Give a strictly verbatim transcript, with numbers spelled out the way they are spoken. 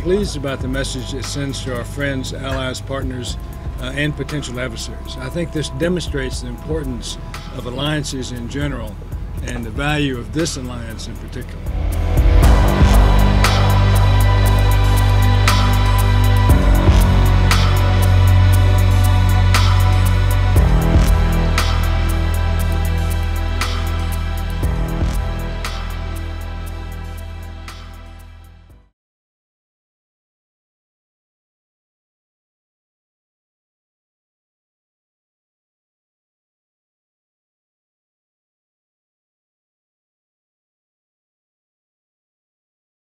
pleased about the message it sends to our friends, allies, partners, uh, and potential adversaries. I think this demonstrates the importance of alliances in general and the value of this alliance in particular.